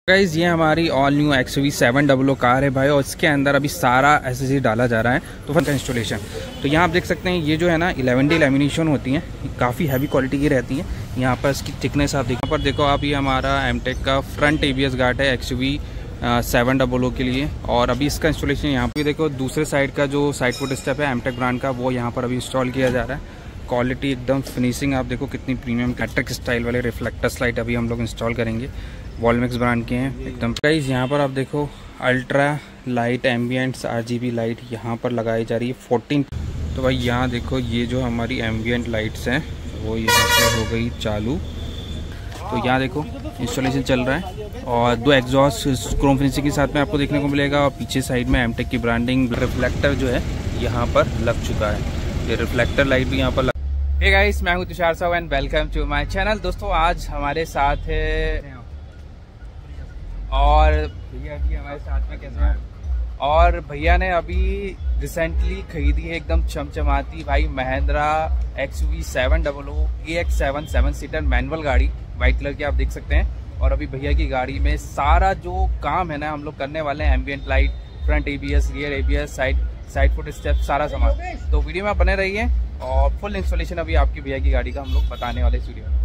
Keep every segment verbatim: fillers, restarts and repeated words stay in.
Guys ये हमारी all new X V seven double O car है भाई, और इसके अंदर अभी सारा एसेसरी डाला जा रहा है। तो फर्स्ट इंस्टॉलेशन तो यहाँ आप देख सकते हैं, ये जो है ना इलेवन डी लेमिनेशन होती हैं, काफ़ी हैवी क्वालिटी की रहती हैं। यहाँ पर इसकी थिकनेस आप देखो, पर देखो आप, ये हमारा एमटेक का front A B S guard है X V seven double O के लिए। और अभी इसका इंस्टॉलेशन यहाँ पर देखो, दूसरे साइड का जो साइड फुट स्टेप है एमटेक ब्रांड का, वो यहाँ पर अभी इंस्टॉल किया जा रहा है। क्वालिटी एकदम फिनिशिंग आप देखो कितनी प्रीमियम मैट्रिक स्टाइल वाले रिफ्लेक्टर लाइट अभी हम लोग इंस्टॉल करेंगे, वॉलमिक्स ब्रांड के हैं एकदम। गाइस यहाँ पर आप देखो ultra light ambients RGB light यहाँ पर लगाई जा रही है फोर्टीन। तो भाई यहाँ देखो, ये जो हमारी एम्बियंट लाइट्स हैं वो यहाँ से हो गई चालू। तो यहाँ देखो इंस्टॉलेशन चल रहा है, और दो एग्जॉस्ट क्रोम फिनिशिंग के साथ में आपको देखने को मिलेगा। और पीछे साइड में एमटेक की ब्रांडिंग रिफ्लेक्टर जो है यहाँ पर लग चुका है, ये रिफ्लेक्टर लाइट भी यहाँ पर। हे गाइस, मैं हूँ तुषार साहब and welcome to my channel. दोस्तों आज हमारे साथ है, और भैया जी हमारे साथ में कैसे हैं, और भैया ने अभी रिसेंटली खरीदी है एकदम चमचमाती भाई Mahindra X V seven double O A X seven seven seater manual गाड़ी, वाइट कलर की आप देख सकते हैं। और अभी भैया की गाड़ी में सारा जो काम है ना हम लोग करने वाले हैं, ambient light, front A B S, rear A B S, side side foot step, सारा सामान। तो वीडियो में बने रहिए, और फुल इंस्टॉलेशन अभी आपकी भैया की गाड़ी का हम लोग बताने वाले इस वीडियो में।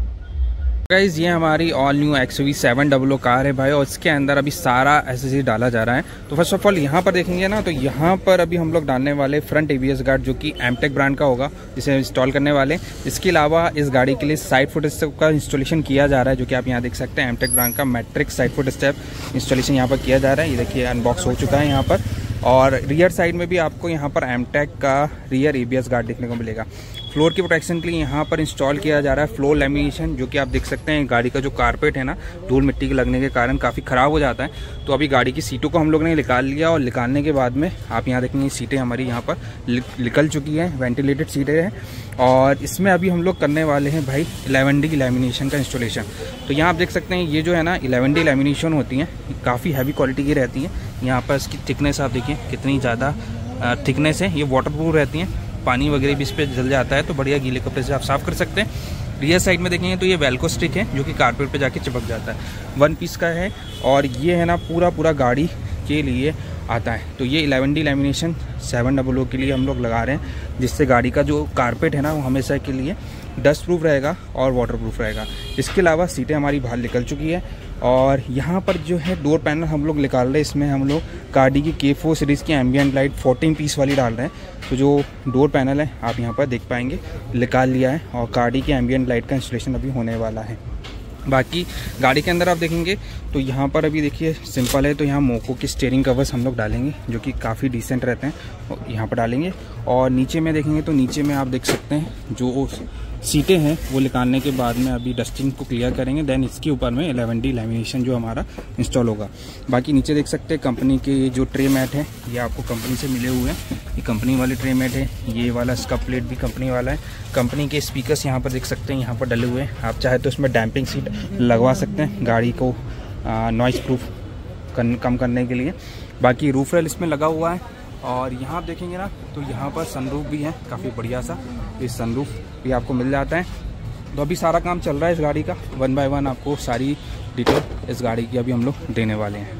गाइज ये हमारी all new X V seven double O car है भाई, और इसके अंदर अभी सारा एसेसरी डाला जा रहा है। तो फर्स्ट ऑफ ऑल यहाँ पर देखेंगे ना, तो यहाँ पर अभी हम लोग डालने वाले front A B S guard जो कि एमटेक ब्रांड का होगा, जिसे इंस्टॉल करने वाले। इसके अलावा इस गाड़ी के लिए साइड फुट स्टेप का इंस्टॉलेशन किया जा रहा है, जो कि आप यहाँ देख सकते हैं एमटेक ब्रांड का matrix side foot step installation यहाँ पर किया जा रहा है। ये देखिए अनबॉक्स हो चुका है यहाँ पर। और रियर साइड में भी आपको यहाँ पर एमटेक का rear A B S guard देखने को मिलेगा। फ्लोर की प्रोटेक्शन के लिए यहाँ पर इंस्टॉल किया जा रहा है फ्लोर लेमिनेशन, जो कि आप देख सकते हैं गाड़ी का जो कारपेट है ना, धूल मिट्टी के लगने के कारण काफ़ी ख़राब हो जाता है। तो अभी गाड़ी की सीटों को हम लोग ने निकाल लिया, और निकालने के बाद में आप यहाँ देखेंगे सीटें हमारी यहाँ पर निकल चुकी हैं, वेंटिलेटेड सीटें हैं। और इसमें अभी हम लोग करने वाले हैं भाई इलेवन डी लेमिनेशन का इंस्टॉलेशन। तो यहाँ आप देख सकते हैं, ये जो है ना इलेवन डी लेमिनेशन होती हैं, काफ़ी हैवी क्वालिटी की रहती हैं। यहाँ पर इसकी थिकनेस आप देखिए कितनी ज़्यादा थिकनेस है। ये वाटर प्रूफ रहती हैं, पानी वगैरह भी इस पर जल जाता है तो बढ़िया गीले कपड़े से आप साफ़ कर सकते हैं। रियर साइड में देखेंगे तो ये वेल्को स्टिक है, जो कि कारपेट पे जाके चिपक जाता है, वन पीस का है। और ये है ना पूरा पूरा गाड़ी के लिए आता है। तो ये eleven D lamination seven double O के लिए हम लोग लगा रहे हैं, जिससे गाड़ी का जो कारपेट है ना वो हमेशा के लिए डस्ट प्रूफ रहेगा और वाटर प्रूफ रहेगा। इसके अलावा सीटें हमारी बाहर निकल चुकी है। और यहाँ पर जो है डोर पैनल हम लोग निकाल रहे हैं, इसमें हम लोग कार्डी की के फोर सीरीज़ की एम्बियंट लाइट फोर्टीन पीस वाली डाल रहे हैं। तो जो डोर पैनल है आप यहाँ पर देख पाएंगे, निकाल लिया है, और कार्डी की एम्बियंट लाइट का इंस्टॉलेशन अभी होने वाला है। बाकी गाड़ी के अंदर आप देखेंगे तो यहाँ पर अभी देखिए सिंपल है, तो यहाँ मोको के स्टीयरिंग कवर्स हम लोग डालेंगे, जो कि काफ़ी डिसेंट रहते हैं, यहाँ पर डालेंगे। और नीचे में देखेंगे तो नीचे में आप देख सकते हैं जो सीटें हैं वो निकालने के बाद में अभी डस्टिंग को क्लियर करेंगे, देन इसके ऊपर में इलेवन डी लेमिनेशन जो हमारा इंस्टॉल होगा। बाकी नीचे देख सकते हैं कंपनी के जो ट्रे मैट है, ये आपको कंपनी से मिले हुए हैं, ये कंपनी वाले ट्रे मैट है। ये वाला इसका प्लेट भी कंपनी वाला है। कंपनी के स्पीकर्स यहाँ पर देख सकते हैं, यहाँ पर डले हुए हैं। आप चाहे तो इसमें डैम्पिंग सीट लगवा सकते हैं गाड़ी को नॉइस प्रूफ कम करने के लिए। बाकी रूफ रेल इसमें लगा हुआ है। और यहाँ आप देखेंगे ना तो यहाँ पर सनरूफ भी है, काफ़ी बढ़िया सा, इस सनरूफ भी आपको मिल जाता है। तो अभी सारा काम चल रहा है इस गाड़ी का, वन बाय वन आपको सारी डिटेल इस गाड़ी की अभी हम लोग देने वाले हैं।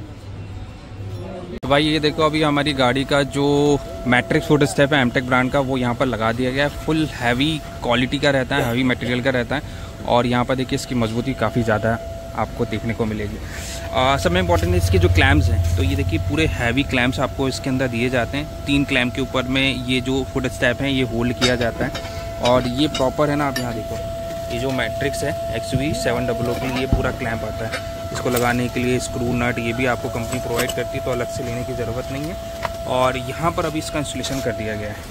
तो भाई ये देखो, अभी हमारी गाड़ी का जो मैट्रिक फुट स्टेप है एमटेक ब्रांड का, वो यहाँ पर लगा दिया गया है। फुल हैवी क्वालिटी का रहता है, हैवी मटेरियल का रहता है। और यहाँ पर देखिए इसकी मजबूती काफ़ी ज़्यादा आपको देखने को मिलेगी। सब में इम्पॉर्टेंट है इसके जो क्लैम्प्स हैं, तो ये देखिए पूरे हैवी क्लैम्प्स आपको इसके अंदर दिए जाते हैं। तीन क्लैम्प के ऊपर में ये जो फुट स्टेप है ये होल्ड किया जाता है। और ये प्रॉपर है ना, आप यहाँ देखो, ये जो मैट्रिक्स है X V seven double O के लिए पूरा क्लैम्प आता है। इसको लगाने के लिए स्क्रू नट ये भी आपको कंपनी प्रोवाइड करती है, तो अलग से लेने की ज़रूरत नहीं है। और यहाँ पर अभी इसका इंस्टॉलेशन कर दिया गया है,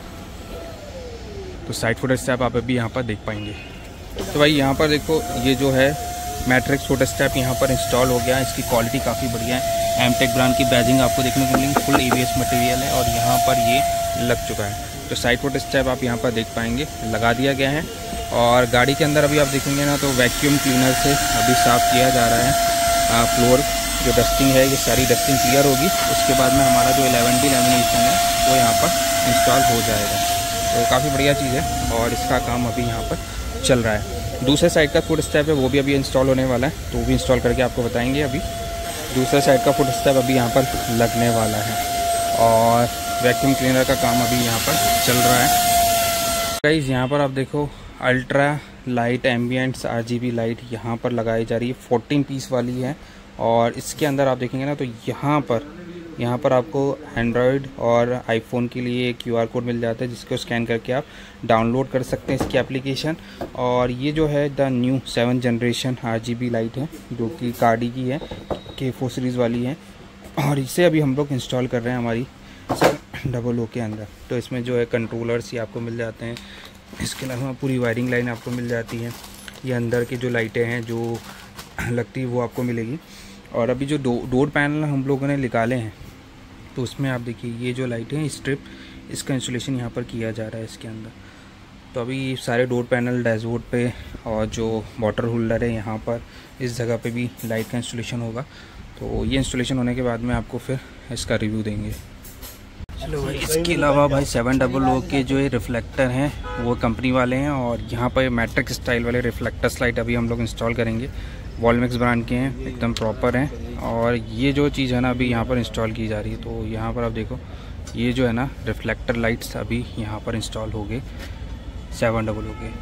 तो साइड फुट स्टेप आप अभी यहाँ पर देख पाएंगे। तो भाई यहाँ पर देखो, ये जो है मैट्रिक्स फुट स्टेप यहाँ पर इंस्टॉल हो गया है। इसकी क्वालिटी काफ़ी बढ़िया है, एमटेक ब्रांड की बैजिंग आपको देखने को मिलेंगी, full A B S material है, और यहाँ पर ये लग चुका है। तो साइड फुट स्टेप आप यहाँ पर देख पाएंगे, लगा दिया गया है। और गाड़ी के अंदर अभी आप देखेंगे ना तो वैक्यूम क्लीनर से अभी साफ़ किया जा रहा है फ्लोर। जो डस्टिंग है ये सारी डस्टिंग क्लियर होगी, उसके बाद में हमारा जो इलेवन डी लेमिनेशन है वो यहाँ पर इंस्टॉल हो जाएगा। तो काफ़ी बढ़िया चीज़ है, और इसका काम अभी यहाँ पर चल रहा है। दूसरे साइड का फुट स्टेप है वो भी अभी इंस्टॉल होने वाला है, तो वो भी इंस्टॉल करके आपको बताएंगे। अभी दूसरे साइड का फुट स्टेप अभी यहाँ पर लगने वाला है और वैक्यूम क्लीनर का काम अभी यहाँ पर चल रहा है। गाइस यहाँ पर आप देखो ultra light ambients RGB light यहाँ पर लगाई जा रही है, फोर्टीन पीस वाली है। और इसके अंदर आप देखेंगे ना तो यहाँ पर यहाँ पर आपको एंड्रॉयड और आईफोन के लिए एक क्यूआर कोड मिल जाता है, जिसको स्कैन करके आप डाउनलोड कर सकते हैं इसकी एप्लीकेशन। और ये जो है the new seven generation RGB light है, जो कि कार्डी की है, के फोर सीरीज़ वाली है। और इसे अभी हम लोग इंस्टॉल कर रहे हैं हमारी सेवन डबल ओ के अंदर। तो इसमें जो है कंट्रोलर्स ही आपको मिल जाते हैं, इसके अलावा पूरी वायरिंग लाइन आपको मिल जाती है। ये अंदर की जो लाइटें हैं जो लगती है वो आपको मिलेगी। और अभी जो डो डोर पैनल हम लोगों ने निकाले हैं तो उसमें आप देखिए ये जो लाइट है स्ट्रिप, इसका इंस्टॉलेशन यहाँ पर किया जा रहा है इसके अंदर। तो अभी सारे डोर पैनल डैशबोर्ड पे और जो वाटर होल्डर है यहाँ पर इस जगह पे भी लाइट का इंस्टॉलेशन होगा। तो ये इंस्टॉलेशन होने के बाद में आपको फिर इसका रिव्यू देंगे। चलो भाई, इसके अलावा भाई सेवन डबल ओ के जो ये रिफ्लेक्टर हैं वो कंपनी वाले हैं, और यहाँ पर मैट्रिक स्टाइल वाले रिफ्लेक्टर लाइट अभी हम लोग इंस्टॉल करेंगे। वॉलमिक्स ब्रांड के हैं, एकदम प्रॉपर हैं। और ये जो चीज़ है ना अभी यहाँ पर इंस्टॉल की जा रही है। तो यहाँ पर आप देखो ये जो है ना रिफ्लेक्टर लाइट्स अभी यहाँ पर इंस्टॉल हो गए सेवन डबल ओ के।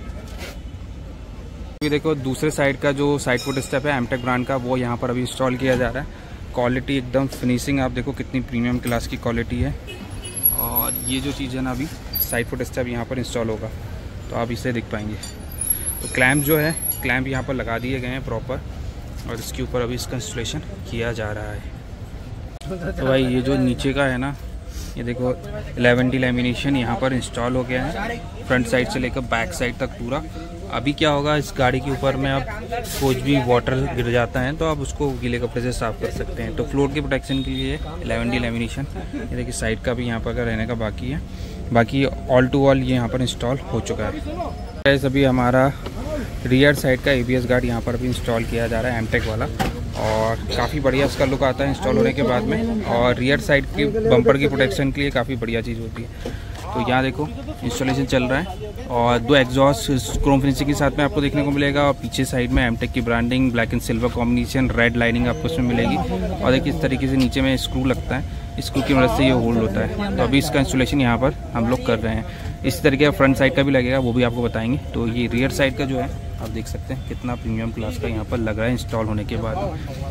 अभी देखो दूसरे साइड का जो साइड फुट स्टेप है एमटेक ब्रांड का, वो यहाँ पर अभी इंस्टॉल किया जा रहा है। क्वालिटी एकदम फिनिशिंग आप देखो कितनी प्रीमियम क्लास की क्वालिटी है। और ये जो चीज़ है ना अभी साइड फुट स्टेप यहाँ पर इंस्टॉल होगा तो आप इसे देख पाएंगे। तो क्लैम्प जो है क्लैम्प यहाँ पर लगा दिए गए हैं प्रॉपर, और इसके ऊपर अभी इसका इंस्टॉलेशन किया जा रहा है। तो भाई ये जो नीचे का है ना ये देखो इलेवन डी लैमिनेशन यहाँ पर इंस्टॉल हो गया है, फ्रंट साइड से लेकर बैक साइड तक पूरा। अभी क्या होगा इस गाड़ी के ऊपर में अब कुछ भी वाटर गिर जाता है तो आप उसको गीले कपड़े से साफ़ कर सकते हैं। तो फ्लोर की प्रोटेक्शन के लिए इलेवन डी लैमिनेशन, ये देखिए साइड का भी यहाँ पर रहने का बाकी है। बाकी ऑल टू ऑल ये यहाँ पर इंस्टॉल हो चुका है। अभी हमारा रियर साइड का एबीएस गार्ड यहाँ पर भी इंस्टॉल किया जा रहा है एमटेक वाला, और काफ़ी बढ़िया उसका लुक आता है इंस्टॉल होने के बाद में। और रियर साइड की बम्पर की प्रोटेक्शन के लिए काफ़ी बढ़िया चीज़ होती है। तो यहाँ देखो इंस्टॉलेशन चल रहा है, और दो एग्जॉस्ट क्रोम फिनिशिंग के साथ में आपको देखने को मिलेगा। और पीछे साइड में एमटेक की branding black and silver combination, red lining आपको इसमें मिलेगी। और देखिए इस तरीके से नीचे में स्क्रू लगता है, स्क्रू की मदद से ये होल्ड होता है। तो अभी इसका इंस्टॉलेशन यहाँ पर हम लोग कर रहे हैं। इस तरीके का फ्रंट साइड का भी लगेगा, वो भी आपको बताएंगे। तो ये रियर साइड का जो है आप देख सकते हैं कितना प्रीमियम क्लास का यहाँ पर लग रहा है इंस्टॉल होने के बाद।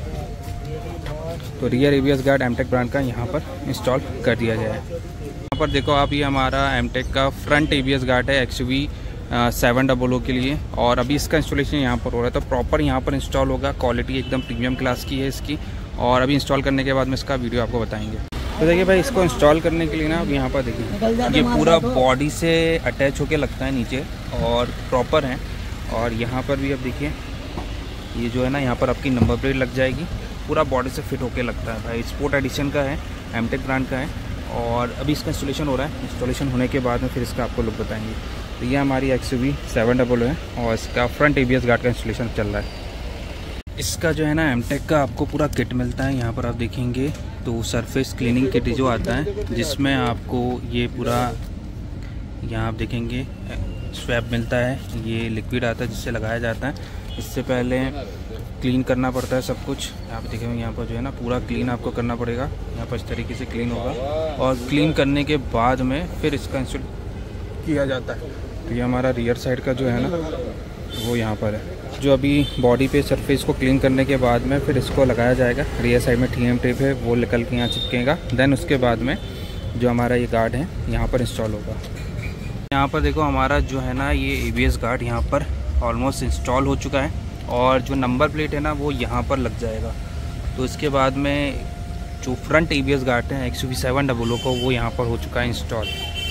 तो rear ABS guard Mtek brand का यहाँ पर इंस्टॉल कर दिया जाए। यहाँ पर देखो आप, ये हमारा एमटेक का फ्रंट एबीएस गार्ड है एक्सयूवी सेवन डबल ओ के लिए, और अभी इसका इंस्टॉलेशन यहाँ पर हो रहा है। तो प्रॉपर यहाँ पर इंस्टॉल होगा, क्वालिटी एकदम प्रीमियम क्लास की है इसकी। और अभी इंस्टॉल करने के बाद में इसका वीडियो आपको बताएंगे। तो देखिए भाई, इसको इंस्टॉल करने के लिए ना अब यहाँ पर देखिए ये पूरा बॉडी से अटैच होके लगता है नीचे, और प्रॉपर है। और यहाँ पर भी अब देखिए ये जो है ना यहाँ पर आपकी नंबर प्लेट लग जाएगी, पूरा बॉडी से फिट होके लगता है भाई। स्पोर्ट एडिशन का है, एमटेक ब्रांड का है। और अभी इसका इंस्टॉलेशन हो रहा है, इंस्टॉलेशन होने के बाद में फिर इसका आपको लुक बताएंगे। तो ये हमारी एक्सयूवी सेवन डबल ओ है, और इसका फ्रंट एबीएस गार्ड का इंस्टॉलेशन चल रहा है। इसका जो है ना एमटेक का आपको पूरा किट मिलता है। यहाँ पर आप देखेंगे तो सरफेस क्लीनिंग किट जो आता है, जिसमें आपको ये पूरा यहाँ आप देखेंगे स्वैप मिलता है, ये लिक्विड आता है जिससे लगाया जाता है। इससे पहले क्लीन करना पड़ता है सब कुछ। यहाँ पे देखेंगे यहाँ पर जो है ना पूरा क्लीन आपको करना पड़ेगा। यहाँ पर इस तरीके से क्लीन होगा, और क्लीन करने के बाद में फिर इसका इंस्टॉल किया जाता है। तो ये हमारा रियर साइड का जो है ना वो यहाँ पर है, जो अभी बॉडी पे सरफेस को क्लीन करने के बाद में फिर इसको लगाया जाएगा। रियर साइड में टी एम टेप है, वो निकल के यहाँ चिपकेगा। देन उसके बाद में जो हमारा ये गार्ड है यहाँ पर इंस्टॉल होगा। यहाँ पर देखो हमारा जो है ना ये एबीएस गार्ड यहाँ पर ऑलमोस्ट इंस्टॉल हो चुका है, और जो नंबर प्लेट है ना वो यहाँ पर लग जाएगा। तो इसके बाद में जो फ्रंट एबीएस गार्ड है एक्सयूवी सेवन डबल ओ को, वो यहाँ पर हो चुका है इंस्टॉल।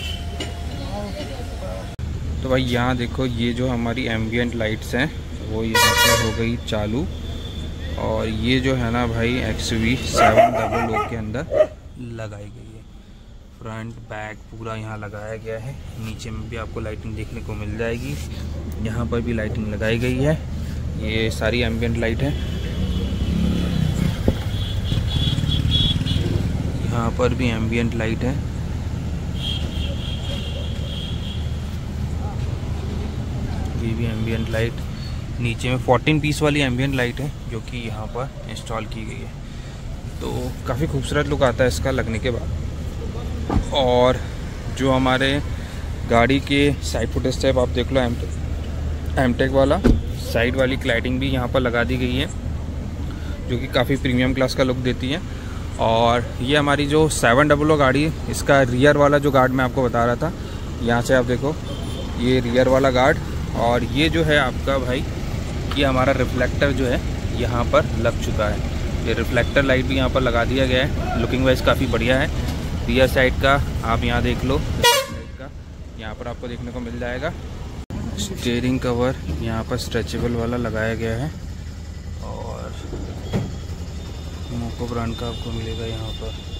तो भाई यहाँ देखो ये जो हमारी एम्बियंट लाइट्स हैं वो यहाँ पर हो गई चालू, और ये जो है ना भाई एक्सयूवी सेवन डबल ओ के अंदर लगाई गई है। फ्रंट बैक पूरा यहाँ लगाया गया है। नीचे में भी आपको लाइटिंग देखने को मिल जाएगी, यहाँ पर भी लाइटिंग लगाई गई है। ये सारी एम्बियंट लाइट है। यहाँ पर भी एम्बियंट लाइट है। ये भी एम्बियंट लाइट, नीचे में फोर्टीन पीस वाली एम्बियंट लाइट है जो कि यहाँ पर इंस्टॉल की गई है। तो काफ़ी खूबसूरत लुक आता है इसका लगने के बाद। और जो हमारे गाड़ी के साइड फुट स्टेप आप देख लो, एम एमटेक वाला साइड वाली क्लाइडिंग भी यहाँ पर लगा दी गई है जो कि काफ़ी प्रीमियम क्लास का लुक देती है। और ये हमारी जो सेवन डबल ओ गाड़ी है, इसका रियर वाला जो गार्ड मैं आपको बता रहा था, यहाँ से आप देखो ये रियर वाला गार्ड। और ये जो है आपका भाई, ये हमारा रिफ्लेक्टर जो है यहाँ पर लग चुका है। ये रिफ्लेक्टर लाइट भी यहाँ पर लगा दिया गया है। लुकिंग वाइज काफ़ी बढ़िया है। रियर साइड का आप यहाँ देख लो, साइड का यहाँ पर आपको देखने को मिल जाएगा। स्टीयरिंग कवर यहाँ पर स्ट्रेचेबल वाला लगाया गया है और मोको ब्रांड का आपको मिलेगा यहाँ पर।